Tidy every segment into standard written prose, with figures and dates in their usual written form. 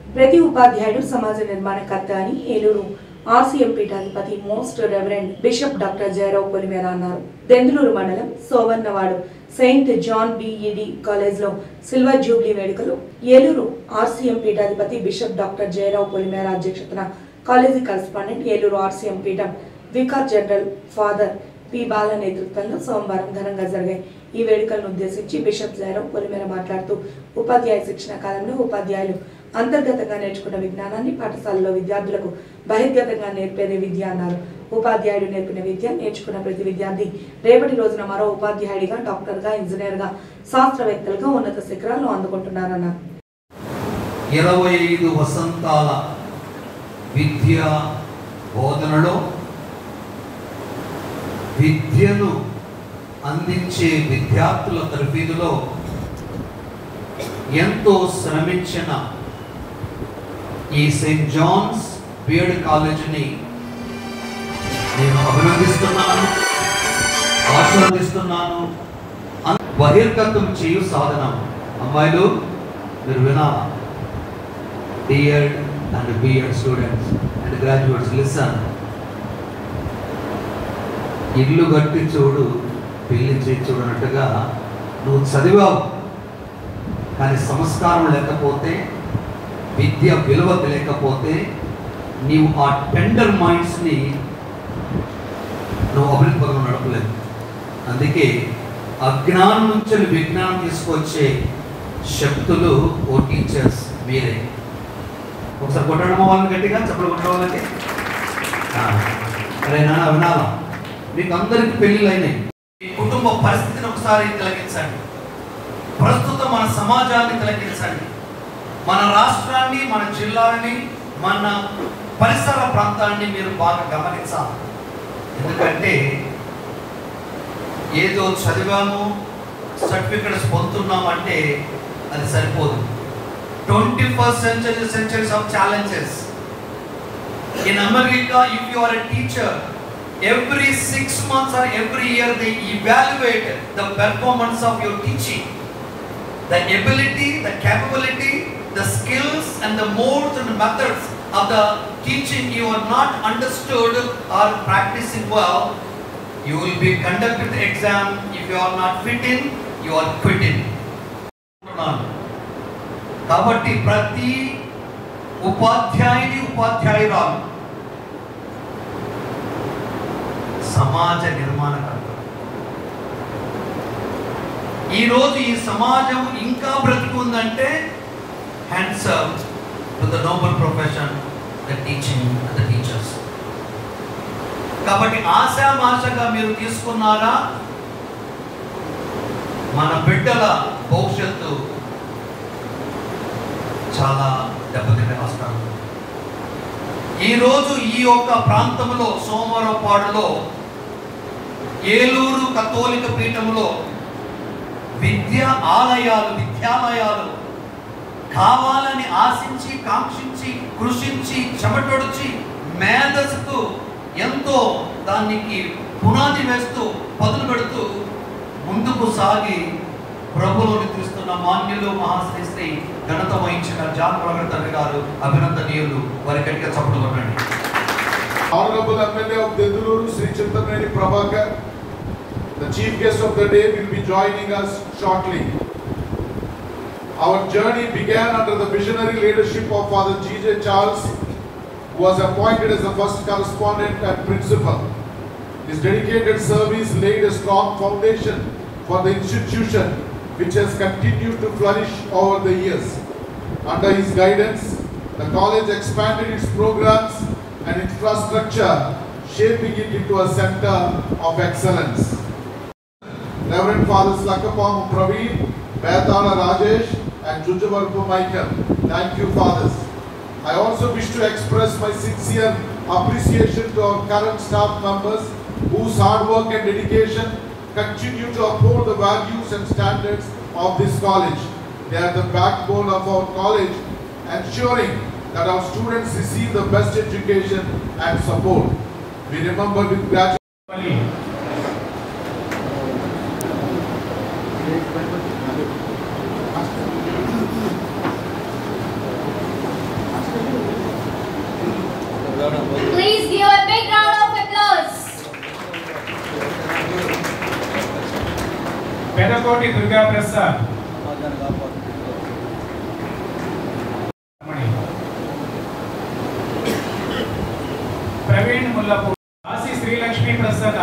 ప్రతి ఉపాధ్యాయుడు సమాజ నిర్మాణకర్త అని ఏలూరు ఆర్సీఎం పీఠాధిపతి most reverend bishop doctor Jayarao Polimera అన్నారు. దెందులూరు మండలం సోవర్నవాడు సెయింట్ జాన్ బిఈడి కాలేజ్లో సిల్వర్ జూబ్లీ వేడుకలు ఏలూరు ఆర్సీఎం పీఠాధిపతి బిషప్ డాక్టర్ జయరావు పొలిమేర అధ్యక్షతన కాలేజీ కరెస్పాండెంట్ ఏలూరు ఆర్సీఎం పీఠం vicar general father P Bala నేతృత్వంలో సోమవారం ఘనంగా జరిగాయి. ఈ వేడుకలను ఉద్దేశించి బిషప్ జయరావు పొలిమేర మాట్లాడుతూ ఉపాధ్యాయ శిక్షణ కాలంలో ఉపాధ్యాయులు అంతర్గతంగా నేర్చుకున్న విజ్ఞానాన్ని పాఠశాలలో విద్యార్థులకు బహిర్గతంగా నేర్పేదే విద్య అన్నారు. ఉపాధ్యాయుడు నేర్పిన విద్య నేర్చుకున్న ప్రతి విద్యార్థి రేపటి రోజున మరో ఉపాధ్యాయుడిగా, డాక్టర్గా, ఇంజనీర్గా, శాస్త్రవేత్తలుగా ఉన్నత శిఖరాలను అందుకుంటున్నారన్నారు. 25 వసంతాల విద్యా బోధనలో విద్యను అందించే విద్యార్థుల తరఫీదులో ఎంతో శ్రమించిన ఈ సెయింట్ జాన్స్ బిఎడ్ కాలేజీని నేను అభినందిస్తున్నాను, ఆశీర్వదిస్తున్నాను. బహిర్గతం చేయు సాధనం. అమ్మాయిలు మీరు వినాలా? D Ed and B Ed students and graduates listen. ఇల్లు కట్టి చూడు, పెళ్లి చేసి చూడనట్టుగా నువ్వు చదివావు, కానీ సంస్కారం లేకపోతే, విద్య విలువ లేకపోతే నీవు ఆ టెండర్ మైండ్స్ని నువ్వు అభివృద్ధి పదం నడపలేదు. అందుకే అజ్ఞానం నుంచి విజ్ఞానం తీసుకొచ్చే శక్తులు ఓ టీచర్స్ మీరే. ఒకసారి కొట్టడం వాళ్ళని గట్టిగా చెప్పలు కొట్టడం వాళ్ళకి. అరే నాన్న వినాలా? మీకు అందరికి పెళ్ళిళ్ళు అయినాయి. మీ కుటుంబ పరిస్థితిని ఒకసారి తిలకించండి. ప్రస్తుతం మన సమాజాన్ని తిలకించండి. మన రాష్ట్రాన్ని, మన జిల్లాని, మన పరిసర ప్రాంతాన్ని మీరు బాగా గమనించాలి. ఎందుకంటే ఏదో చదివాము, సర్టిఫికెట్స్ పొందుతున్నామంటే అది సరిపోదు. 21st century centuries of challenges. In America, if you are a teacher, every 6 months or every year they evaluate the performance of your teaching, the ability, the capability, the skills and the modes and the methods of the teaching you are not understood or practicing well, you will be conducted the exam. If you are not fit in, you are quitting. కాబట్టి ప్రతి ఉపాధ్యాయురాలు సమాజ నిర్మాణకర్త. ఈరోజు ఈ సమాజం ఇంకా బ్రతికుందంటే hands up to the noble profession, the teaching and the teachers. కాబట్టి ఆశామాషగా మీరు తీసుకున్నారా? మన బిడ్డల భవిష్యత్తు చాలా దెబ్బతినే రాష్ట్రాలు. ఈరోజు ఈ యొక్క ప్రాంతంలో సోమవారపాడులో ఏలూరు కథోలిక పీఠంలో విద్యాలయాలు కావాలని ఆశించి, కాంక్షించి, కృషించి, చెమటొడిచి, మేధస్సుకు ఎంతో దానికి పునాది వేస్తూ, పదులు పెడుతూ ముందుకు సాగి ప్రభువులో నిద్రిస్తున్న మాన్యులు మహాశ్రీ శ్రీ ఘనత వహించిన జాన్ ప్రగర్ తండ్రి గారు అభినందనీయులు. వారి గట్టిగా చప్పట్లు కొట్టండి. Honorable MLA of Denduluru, Sri Chintamneni Prabhakar, the chief guest of the day, will be joining us shortly. Our journey began under the visionary leadership of Father G.J. Charles, who was appointed as the first correspondent and principal. His dedicated service laid a strong foundation for the institution, which has continued to flourish over the years. Under his guidance, the college expanded its programs and infrastructure, shaping it into a center of excellence. Reverend Fathers Lakapam Praveen, Betala Rajesh and Jujavarpu Michael, thank you, Fathers. I also wish to express my sincere appreciation to our current staff members whose hard work and dedication continue to uphold the values and standards of this college. They are the backbone of our college, ensuring that our students receive the best education and support. We remember with gratitude. పెదకోటి Durga Prasad, Praveen ముల్లపూర్, Kashi Sri Lakshmi Prasanna,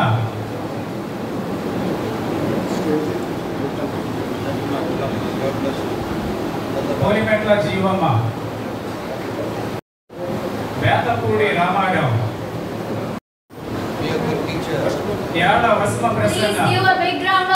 పోలిమెట్ల జీవమ్మ, Vethapudi Ramarao, యాడ వస్మ ప్రసన్న,